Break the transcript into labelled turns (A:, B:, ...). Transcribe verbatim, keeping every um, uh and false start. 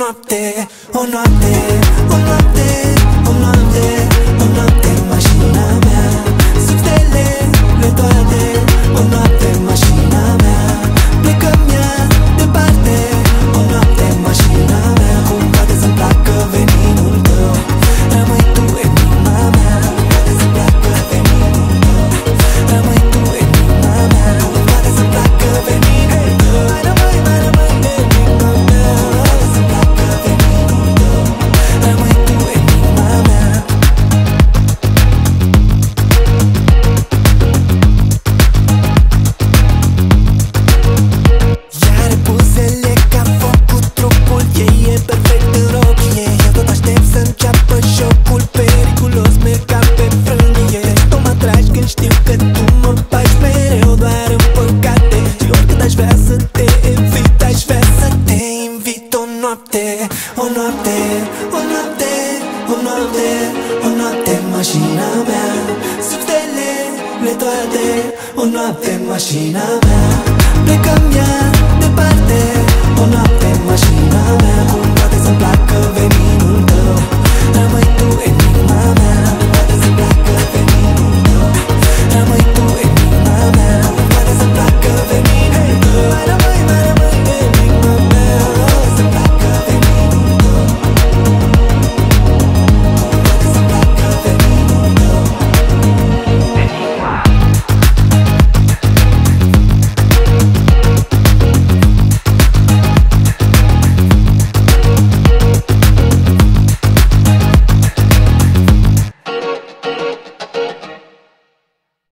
A: noapte, o noapte, o noapte, o noapte, o noapte în mașina mea. Sub stelele toate, o noapte în mașina mea. Plecăm ea departe, o noapte în mașina mea. Cum poate să-mi placă veninul tău, rămâi tu în inima mea. Poate să-mi placă veninul tău, rămâi tu în inima mea. Cum poate să-mi placă veninul tău, mai rămâi, mai rămâi în inima mea. Poate să-mi placă veninul tău, rămâi tu în inima mea. Ea are buzele ca foc cu trupul ei, e perfect în ochii ei. Eu tot aștept să înceapă jocul periculos, merg ca pe frânghie. Tu mă atragi când știu că tu mă bagi mereu doar în păcate. Și oricât aș vrea să te evit, aș vrea să te invit o noapte, o noapte, o noapte, o noapte, o noapte în mașina mea. Sub stelele toate, o noapte în mașina mea. Plecăm ea departe, o noapte în mașina